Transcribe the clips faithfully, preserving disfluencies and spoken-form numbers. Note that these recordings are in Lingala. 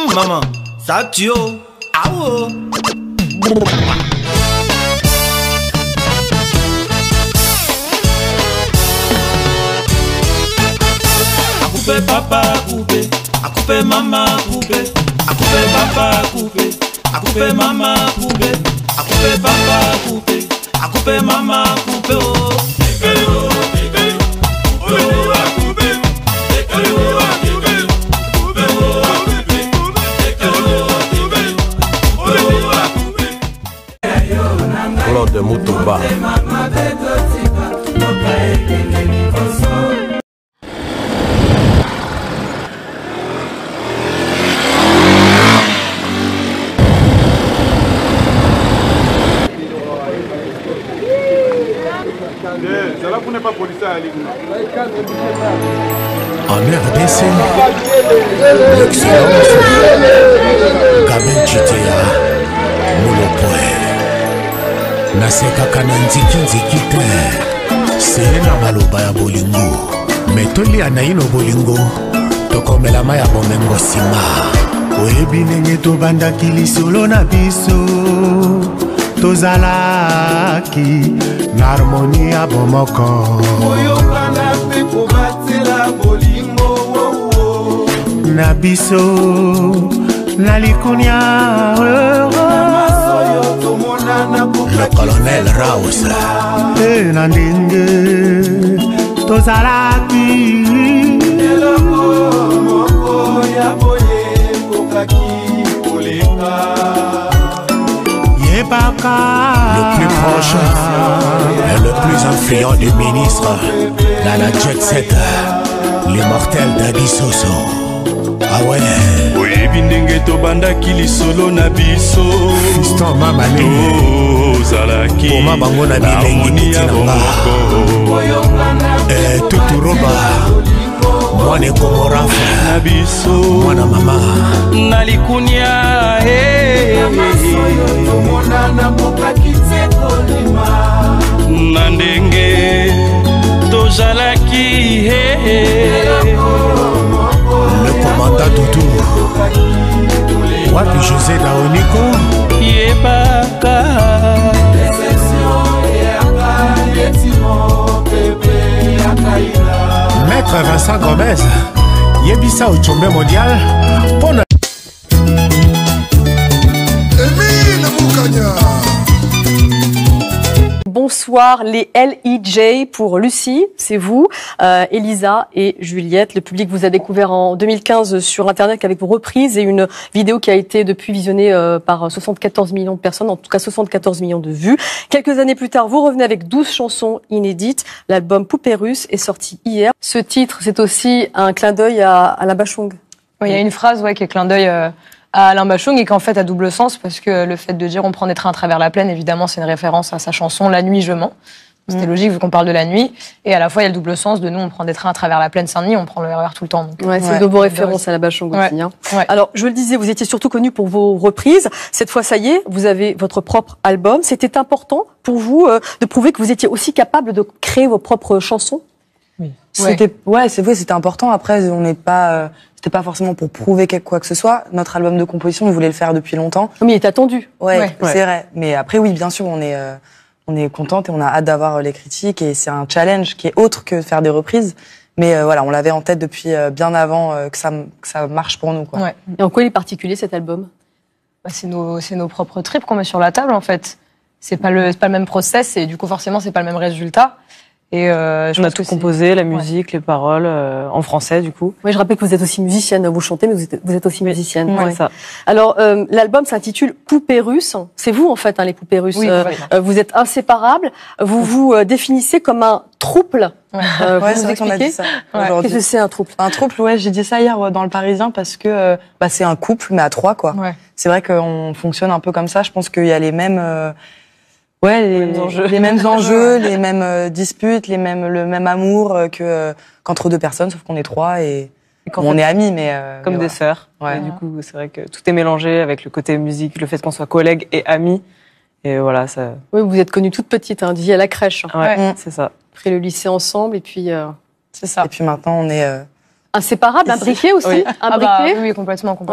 maman, ça tue. Ah oh. Coupe papa coupe, à couper maman coupe, à couper papa coupe, à couper maman coupe, à couper papa coupe, à couper maman coupe. Oh. Claude Moutoumba. En R D C, l'excellence, Gabin Chitea, Moulopoe. Naseka kananziki nziki te, sena maloba ya bolingo. Metoli anaino bolingo, tokomela maya bomengo sima. Oyebi nenge tobanda kilisolo na biso, tozalaki na harmonie ya bomoko. Oyokana pe kobatela bolingo na biso na likunia. Le colonel Raus e na ndenge tozalaki eloko moko ya boye kokaki koleka. Le plus proche et le plus influent du ministre dans la jet set, l'immortel Daddy Soso. Ah ouais. Oyebi ndenge tobandaki lisolo na biso. Fiston Mamane tozalaki Poma bango na bilengi titinanga. Eh, tutu roba mwane komorafa na biso mwana mama na likunia na ndenge tozalaki. le commandant Tutu wapi José Daoniko yebaka Maître Vincent Gomez yebisa ochombe mondial pona Emile Moukania. Bonsoir, les L E J pour Lucie, c'est vous, euh, Elisa et Juliette. Le public vous a découvert en deux mille quinze sur Internet avec vos reprises et une vidéo qui a été depuis visionnée euh, par soixante-quatorze millions de personnes, en tout cas soixante-quatorze millions de vues. Quelques années plus tard, vous revenez avec douze chansons inédites. L'album Poupée Russe est sorti hier. Ce titre, c'est aussi un clin d'œil à, à Alain Bachung. Oui, il y a une phrase ouais, qui est clin d'œil euh, à Alain Bachung et qui en fait a double sens parce que le fait de dire on prend des trains à travers la plaine, évidemment, c'est une référence à sa chanson La nuit je mens. C'était mmh. logique vu qu'on parle de la nuit. Et à la fois, il y a le double sens de nous, on prend des trains à travers la plaine Saint-Denis, on prend le R E R tout le temps. Donc, ouais, c'est ouais, de vos références à la Bachung aussi. Ouais. Hein. Ouais. Alors, je le disais, vous étiez surtout connu pour vos reprises. Cette fois, ça y est, vous avez votre propre album. C'était important pour vous euh, de prouver que vous étiez aussi capable de créer vos propres chansons? Oui. C'était, ouais, c'est vrai, c'était important. Après, on n'est pas, euh, c'était pas forcément pour prouver quelque quoi que ce soit. Notre album de composition, on voulait le faire depuis longtemps. Mais il est attendu. Ouais, ouais. c'est ouais. vrai. Mais après, oui, bien sûr, on est, euh, on est contente et on a hâte d'avoir les critiques et c'est un challenge qui est autre que de faire des reprises. Mais euh, voilà, on l'avait en tête depuis euh, bien avant euh, que ça, que ça marche pour nous, quoi. Ouais. Et en quoi il est particulier cet album? Bah, c'est nos, c'est nos propres tripes qu'on met sur la table, en fait. C'est pas le, c'est pas le même process et du coup, forcément, c'est pas le même résultat. Et euh, je on a tout composé, la musique, ouais. les paroles, euh, en français du coup. Oui, je rappelle que vous êtes aussi musicienne, vous chantez, mais vous êtes, vous êtes aussi musicienne. Oui, ouais. ça. Alors, euh, l'album s'intitule Poupées Russes. C'est vous en fait, hein, les poupées russes. Oui, euh, euh, vous êtes inséparables. Vous vous euh, définissez comme un trouble. Ouais, euh, ouais c'est vrai qu'on a dit ça ouais. aujourd'hui. Qu'est-ce que c'est un trouble? Un trouble, ouais, j'ai dit ça hier ouais, dans le Parisien parce que euh, bah, c'est un couple, mais à trois, quoi. Ouais. C'est vrai qu'on fonctionne un peu comme ça. Je pense qu'il y a les mêmes. Euh, Ouais, les, les mêmes enjeux, les mêmes, enjeux, les mêmes euh, disputes, les mêmes, le même amour euh, que euh, qu'entre deux personnes, sauf qu'on est trois et, et bon, on est amis, mais euh, comme mais des voilà. sœurs. Ouais. Et du coup, c'est vrai que tout est mélangé avec le côté musique, le fait qu'on soit collègues et amis. Et voilà, ça. Oui, vous êtes connue toute petite, hein, d'ici à la crèche. Ouais, ouais. c'est ça. Après le lycée ensemble, et puis. Euh... C'est ça. Et puis maintenant, on est. Euh... Inséparables, imbriqués aussi. Oui. Imbriqués. Ah bah, oui, complètement, complètement. Ouais.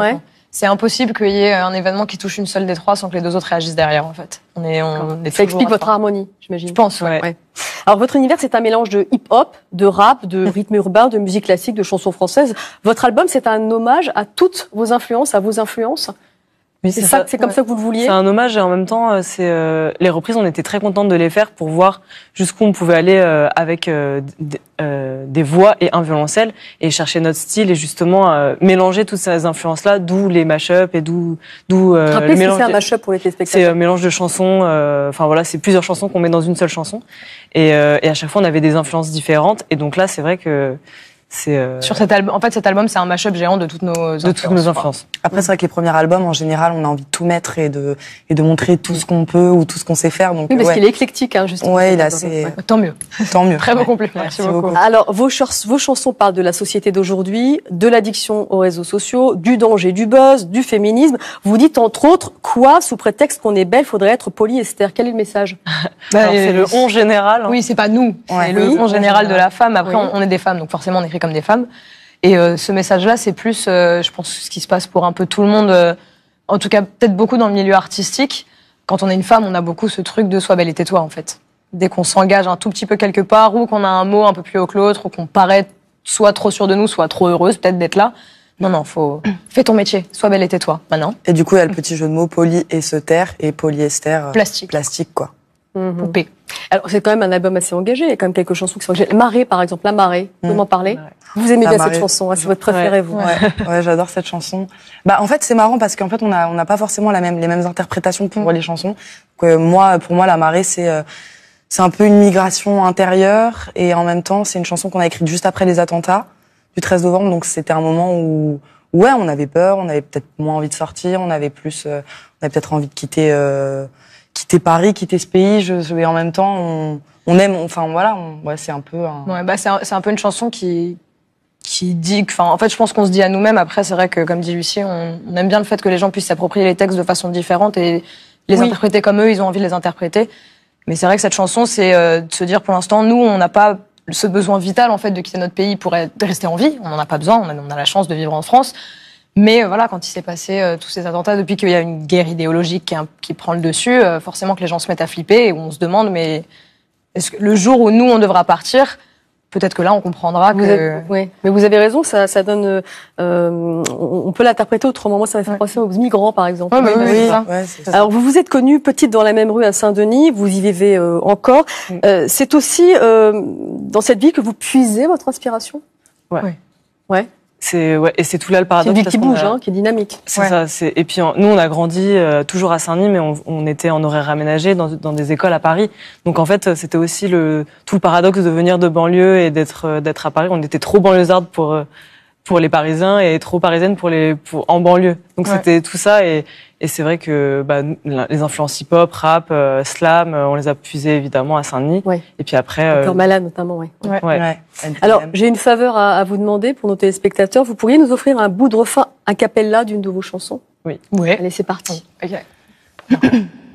c'est impossible qu'il y ait un événement qui touche une seule des trois sans que les deux autres réagissent derrière, en fait. On est, on est Ça explique votre à harmonie, j'imagine. Je pense, ouais. ouais. Alors, votre univers, c'est un mélange de hip-hop, de rap, de rythme urbain, de musique classique, de chansons françaises. Votre album, c'est un hommage à toutes vos influences, à vos influences. Oui, c'est ça, c'est comme ouais. ça que vous le vouliez. C'est un hommage et en même temps, c'est euh, les reprises. On était très contente de les faire pour voir jusqu'où on pouvait aller euh, avec euh, euh, des voix et un violoncelle et chercher notre style et justement euh, mélanger toutes ces influences-là, d'où les mash-up et d'où d'où. Euh, Rappelez ce que c'est un mash-up pour les téléspectateurs. C'est un mélange de chansons. Enfin euh, voilà, c'est plusieurs chansons qu'on met dans une seule chanson et, euh, et à chaque fois on avait des influences différentes et donc là c'est vrai que. C'est euh... Sur cet album, en fait, cet album, c'est un mash-up géant de toutes nos influences. De toutes nos influences. Après, c'est vrai que les premiers albums, en général, on a envie de tout mettre et de et de montrer tout ce qu'on peut ou tout ce qu'on sait faire. Donc, oui, parce ouais. qu'il est éclectique, hein, justement. Ouais, il a assez. Ouais. Tant mieux. Tant mieux. Très bon ouais. compliment. Merci, Merci beaucoup. beaucoup. Alors, vos, ch vos chansons parlent de la société d'aujourd'hui, de l'addiction aux réseaux sociaux, du danger du buzz, du féminisme. Vous dites entre autres quoi, sous prétexte qu'on est belle, faudrait être polyester. Quel est le message? bah, C'est le on général. Hein. Oui, c'est pas nous. Ouais. C'est le oui, on général de la femme. Après, oui. on, on est des femmes, donc forcément, on écrit comme des femmes. Et euh, ce message-là, c'est plus, euh, je pense, ce qui se passe pour un peu tout le monde, euh, en tout cas peut-être beaucoup dans le milieu artistique. Quand on est une femme, on a beaucoup ce truc de « sois belle et tais-toi » en fait. Dès qu'on s'engage un tout petit peu quelque part, ou qu'on a un mot un peu plus haut que l'autre, ou qu'on paraît soit trop sûre de nous, soit trop heureuse peut-être d'être là. Non, non, faut... Fais ton métier, sois belle et tais-toi, maintenant. Et du coup, il y a le petit jeu de mots poly et se taire et polyester. Euh, plastique. Plastique, quoi. Mmh. Poupée. Alors, c'est quand même un album assez engagé. Il y a quand même quelques chansons qui sont engagées. Marée, par exemple, La Marée. Vous mmh. m'en parlez? Ouais. Vous aimez La bien Marée. cette chanson, hein, c'est votre préférée, ouais. vous? Ouais, ouais j'adore cette chanson. Bah, en fait, c'est marrant parce qu'en fait, on a, on n'a pas forcément la même, les mêmes interprétations pour mmh. les chansons. Que moi, pour moi, La Marée, c'est, euh, c'est un peu une migration intérieure et en même temps, c'est une chanson qu'on a écrite juste après les attentats du treize novembre. Donc, c'était un moment où, ouais, on avait peur, on avait peut-être moins envie de sortir, on avait plus, euh, on avait peut-être envie de quitter. Euh, quitter Paris, quitter ce pays, je, et en même temps, on, on aime, enfin voilà, on, ouais, c'est un peu un... Ouais, bah c'est un, c'est un peu une chanson qui, qui dit, enfin, en fait, je pense qu'on se dit à nous-mêmes, après, c'est vrai que, comme dit Lucie, on, on aime bien le fait que les gens puissent s'approprier les textes de façon différente et les oui. interpréter comme eux, ils ont envie de les interpréter. Mais c'est vrai que cette chanson, c'est euh, de se dire, pour l'instant, nous, on n'a pas ce besoin vital, en fait, de quitter notre pays pour être, rester en vie. On n'en a pas besoin, on a, on a la chance de vivre en France. Mais euh, voilà, quand il s'est passé euh, tous ces attentats, depuis qu'il y a une guerre idéologique qui, qui prend le dessus, euh, forcément que les gens se mettent à flipper et on se demande, mais est-ce que le jour où nous on devra partir, peut-être que là on comprendra vous que. Avez, oui, mais vous avez raison, ça, ça donne. Euh, on peut l'interpréter autrement. Moi, ça m'a fait penser aux migrants, par exemple. Ouais, bah, oui, oui, oui, c'est ça. Ouais, c'est ça. Alors, vous vous êtes connue petite dans la même rue à Saint-Denis, vous y vivez euh, encore. Mm. Euh, c'est aussi euh, dans cette vie que vous puisez votre inspiration. Ouais. Oui. Ouais. C'est ouais, et c'est tout là le paradoxe. C'est une vie qui bouge, a... hein, qui est dynamique. C'est ouais. ça. C'est et puis on, nous on a grandi euh, toujours à Saint-Denis, mais on, on était en horaire aménagé dans, dans des écoles à Paris. Donc en fait c'était aussi le tout le paradoxe de venir de banlieue et d'être d'être à Paris. On était trop banlieusardes pour pour les Parisiens et trop parisiennes pour les pour en banlieue. Donc ouais. c'était tout ça et et c'est vrai que bah, les influences hip-hop, rap, euh, slam, on les a puisées évidemment à Saint-Denis. Ouais. Et puis après. Le Cœur euh... malade notamment, oui. Ouais. Ouais. Ouais. Alors j'ai une faveur à, à vous demander pour nos téléspectateurs. Vous pourriez nous offrir un bout de refrain a cappella d'une de vos chansons? Oui. Ouais. Allez, c'est parti. Oui. Ok.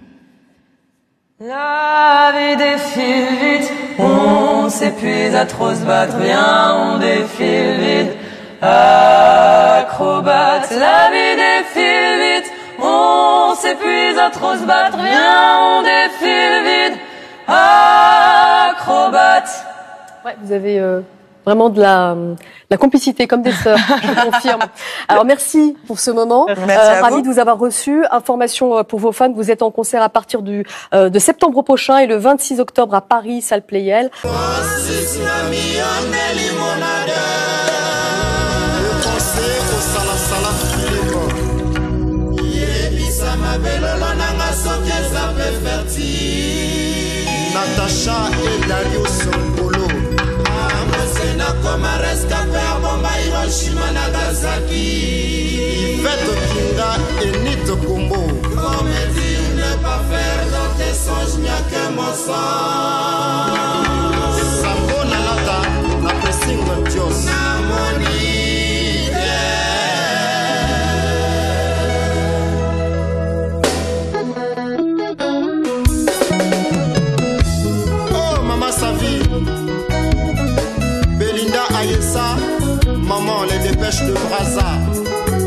La vie défile vite, on s'épuise à trop se battre, viens, on défile vite. Acrobate, la vie défile vite, on s'épuise à trop se battre, viens, on défile vite. Acrobate. Ouais, vous avez euh, vraiment de la, de la complicité, comme des sœurs, je confirme. Alors merci pour ce moment. Merci euh, à ravi vous. de vous avoir reçu. Information pour vos fans, vous êtes en concert à partir du euh, de septembre prochain et le vingt-six octobre à Paris, salle Playel. Natacha et Dario Songolo. Amosena koma rescapé bomba Hiroshima Nagasaki. Yvette Kinga et Nito Kombo. Comme dire ne pas faire dans tes songes, n'y a que mon sang. Sambo Nalata, na pressing Dios. Belinda Ayessa, maman les dépêches de Brazza.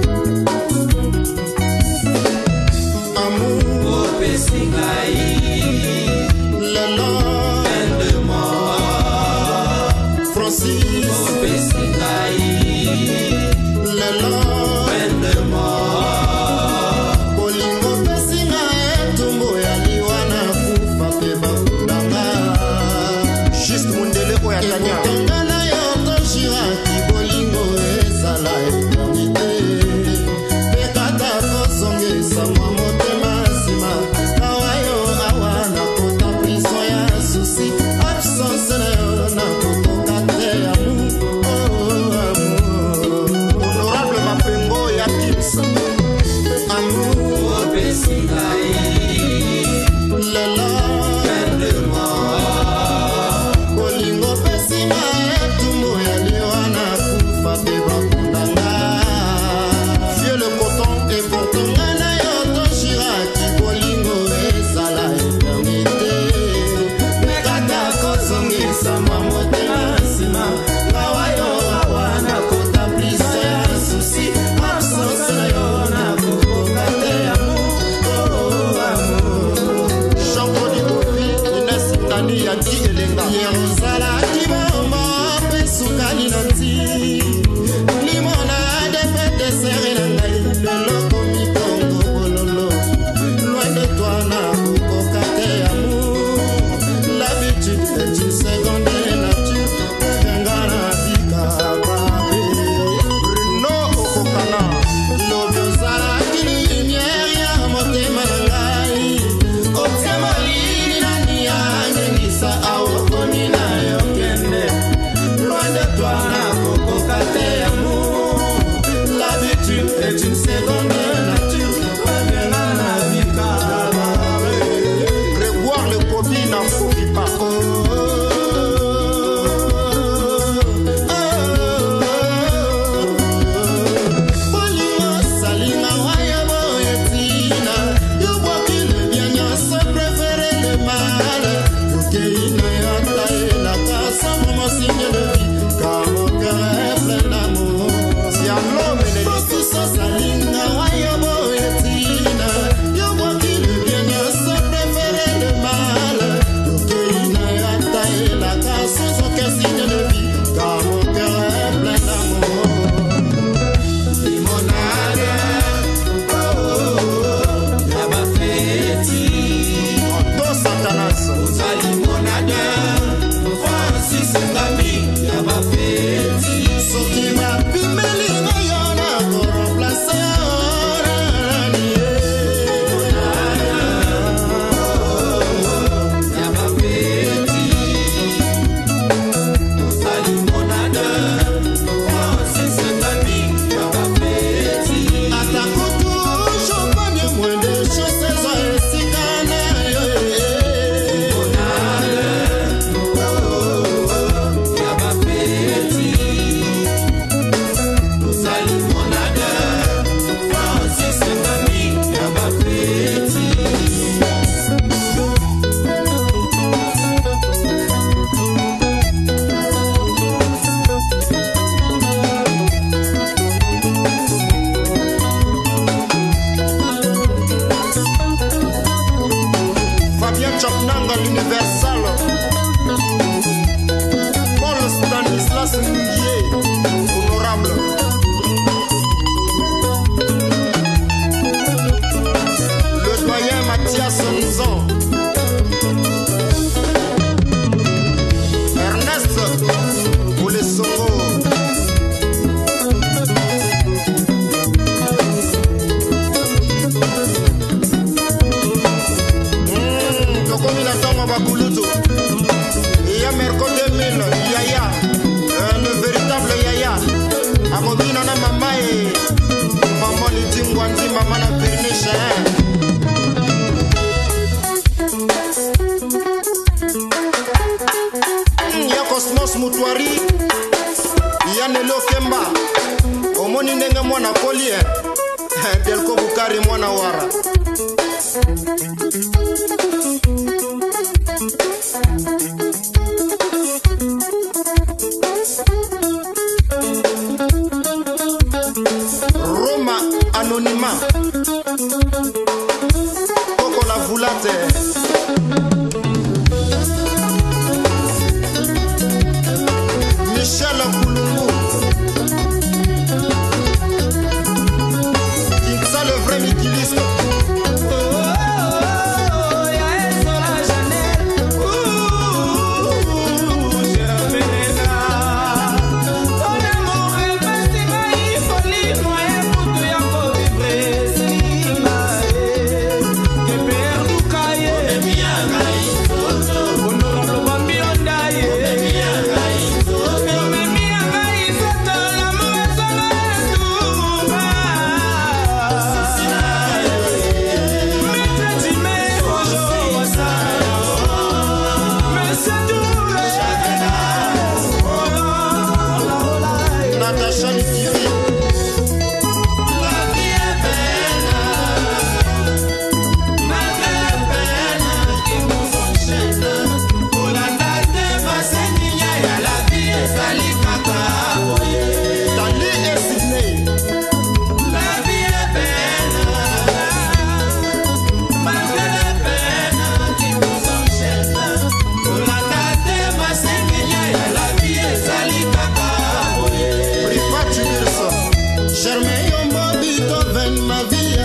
Honorable Bambi Ondaye,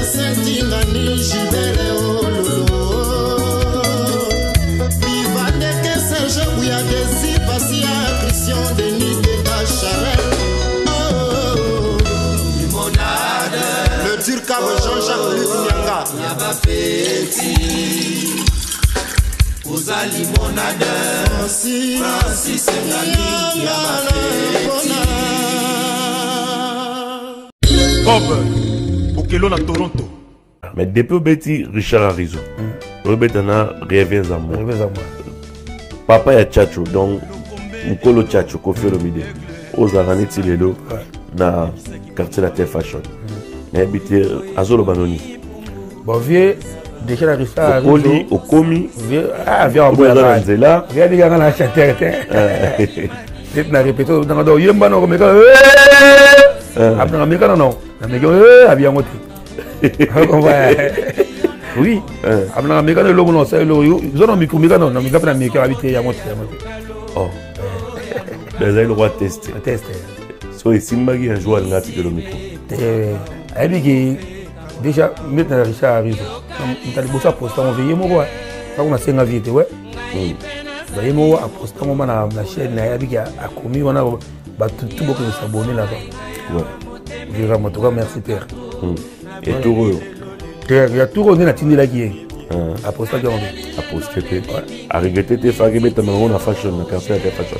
Tingani Gilbert Ololo Vivane que Serge Bouya Desi Passia Christian Denis Deda Charel Oh Limonade Le dur cave Jean-Jacques Luc Nyanga Yaba Petit Oza Limonade Francis Francis Ngani Yaba Petit Bob Okelo na Toronto. Mais depuis Betty Richard Arizo, Robetana revient à moi. Papa est Tchatcho, donc Mukolo Tchatcho, Kofi Olomide. Aux Arani Tilelo, na quartier la Terre Fashion. Mais habité à Zolo Banoni. Bon, vieux, déjà la Richard Arizo. Okoli, Okomi, ah, viens en bois là. Viens dire qu'on a chanté. C'est na répété dans le yemba non comme ça. Après on a non. On a dit bien monté. Oui, après on a mis le logo non c'est le ils ont mis comme ça non, on a mis après on a habité à monter à monter. Oh. Les ailes roi tester. Tester. So ici magi un joueur ngati de l'omiko. Eh, abi déjà maintenant Richard arrive. On t'a dit ça poster on veille moi quoi. Ça on a cinq vie ouais. Bah il moi poster moi na na chaîne na abi a commis on a bah tout tout beaucoup de s'abonner là-bas. Ouais. Vraiment en tout cas merci père. Et tout heureux. Il y a tout revenu à Tini là qui est. À poster qui on dit. À poster que. À regretter tes fagues mais t'as on a fashion na café à fashion.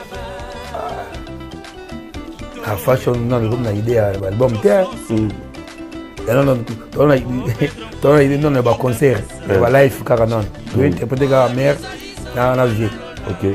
À fashion non le groupe na idée à l'album terre. Non non on a on a idée non le concert, le live car non. Tu interpréter la mère dans la vie. OK.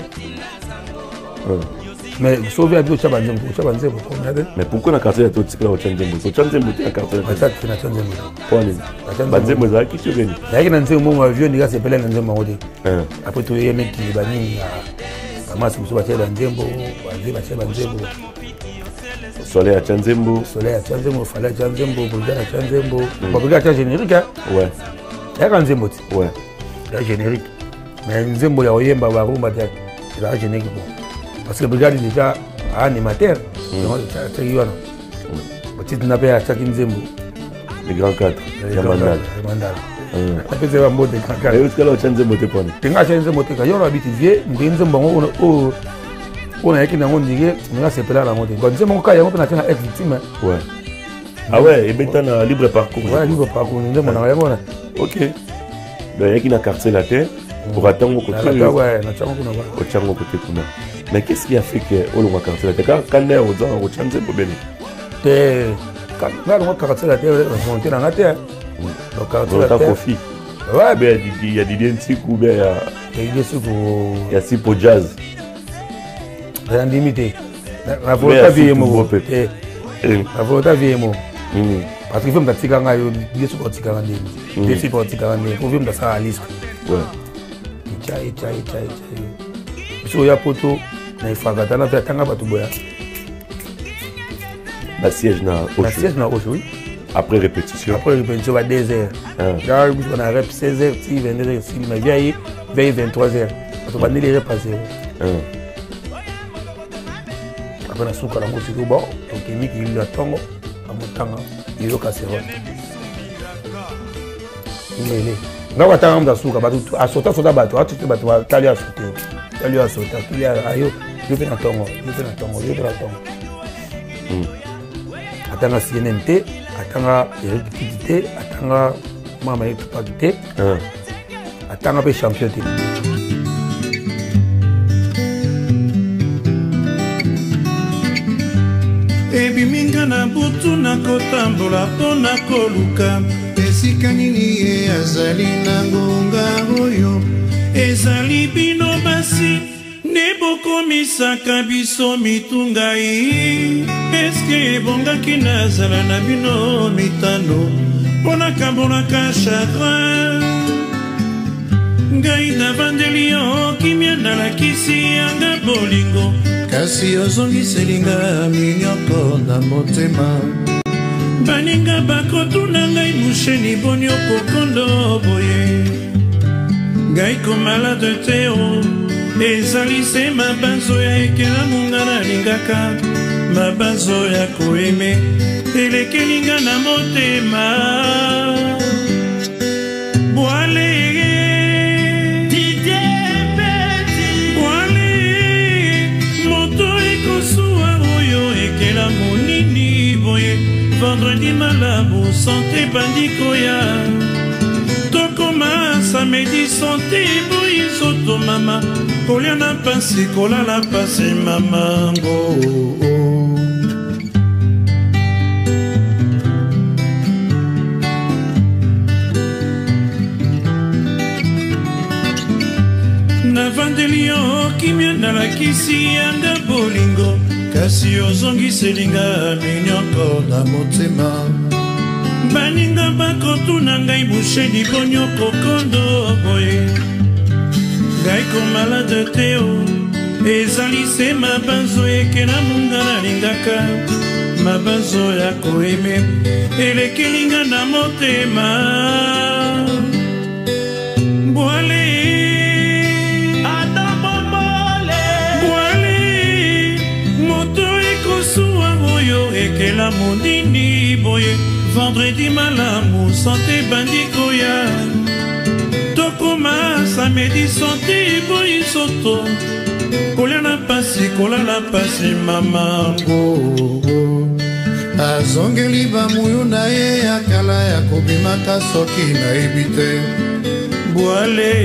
Mais sauver à deux chabanzem, chabanzem pour mais pourquoi na quartier tout cycle au Tchanzembo? So Tchanzembo est un quartier. Mais ça c'est na Tchanzembo. Poni. Banzembo za qui tu viens? Là il y a un moment avion il y a c'est pelé dans Nzembo ngodi. Après tout il y a mec qui bani maman c'est sur bacher dans Nzembo, bazer bacher dans Nzembo. Soleil à Tchanzembo. Soleil à Tchanzembo, fallait Tchanzembo, Bulgare à Tchanzembo. Bon Bulgare à générique hein? Ouais. Il y a Nzembo. Ouais. La générique. Mais Nzembo ya oyemba ba rumba c'est la générique bon. Parce que le brigade est déjà animateur. C'est Yoana. Petit Napé à chaque Nzembo. Les grands quatre. Les mandales. Les mandales. Ça fait un mot de grand quatre. Et où est-ce que l'on change de moté pour nous? Tu as changé de moté. Quand on habite vieux, Nzembo, on a écrit dans mon digue, on a séparé la moté. Bon, Nzembo, quand on a être victime. Ouais. Ah ouais, et maintenant, libre parcours. Ouais, libre parcours. Nzembo, on a rien. Ok. Donc, il y a qui n'a quartier la terre pour attendre au côté. Ouais, on a attendre au côté. Mais qu'est-ce qui a fait que on va quartier la terre? Quand on est aux gens, on change pour béni. Quand on va quartier la terre, on va monter dans la terre. Donc, quartier la terre. Ouais, mais il y a des danseurs ou bien il y a des danseurs pour. Il y a six pour jazz. Rien limité. La volonté vieille mot. La volonté vieille mot. Parce qu'il faut me dire que il y a des choses qui sont des des choses qui sont des faut me ça à liste. Ouais. Chai chai chai chai. So ya poto na ifagata na tanga batu boya. La siège na Osho. La siège na Osho oui. Après répétition. Après répétition à deux heures. Là on a rep seize heures, si vingt-deux heures, si mais vieille veille vingt-trois heures. On va les repasser. Après la souka la moto au bord, donc il dit qu'il a tongo à motanga, il est casserole. Il nga watanga mda suka batu asota sota batu atu batu tali asota tali asota tali ayo yote na tongo yote na tongo yote na tongo atanga C N N T atanga Eric atanga mama yetu pakite atanga pe champion te ebiminga na butu na kotambola mpona koluka esika nini ye azali na ngonga oyo ezali bino basi nde bokomisaka biso mitungai eske ebongaki nazala na bino mitano mpo nakambolaka chagrin ngai navandeli yo kimia nalakisi yanga bolingo kasi ozongiselinga minyoko na motema baninga bakotuna ngai musheni boni okokondo boye ngai komalade te o ezali se mabanzo ya ekelamu nga nalingaka mabanzo ya koeme elekelinga na motema santé bandikoya tokoma samedi santé boyizoto mama kolia na pasi kolala pasi mamango navandeli yo kimia nalakisi yanga bolingo kasi ozongiselinga minyoko na motema baninga bakotuna ngai bushedi bonyoko kondo boye ngai komalade te o ezali se mabanzo ekela munga nalingaka mabanzo ya koeme elekelinga na motema bwale ekela mondini boye vendredi malamu santé bandikoya tokoma samedi santé boye soto kolia na pasi kolala pasi mamango azongeli bamuyu na ye ya kala ya kobimaka soki nayebi te bwale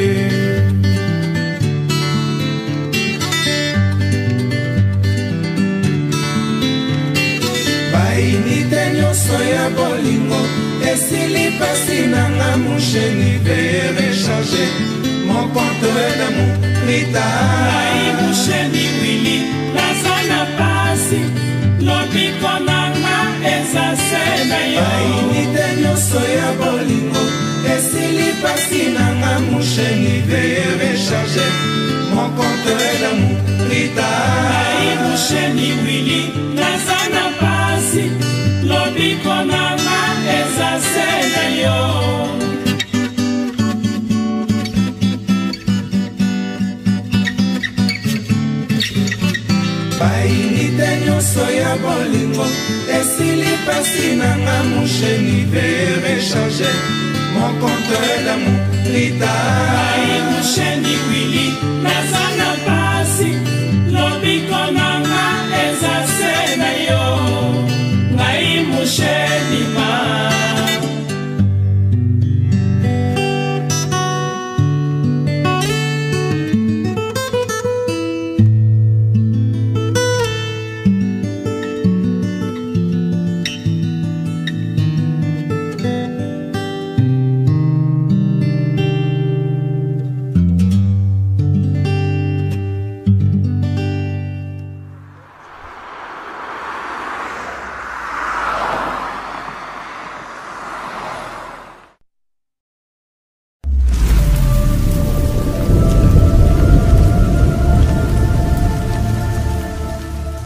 bainite nyonso ya bolingo esili pasi nanga musheni veye recharge mon compte d'amour rita ai musheni wili naza na pasi lobiko nanga eza se na yo bainite nyonso ya bolingo esili pasi nanga musheni veye recharge mon compte d'amour rita ai musheni wili naza na pasi lobiko nanga eza se na yo bainite nyonso ya bolingo esili pasi nanga musheni veye recharge mon compte d'amour rita ai musheni wili naza na pasi lobiko nanga eza se na yo ngai musheni ma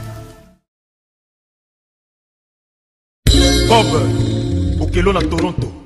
Bob Okelo na Toronto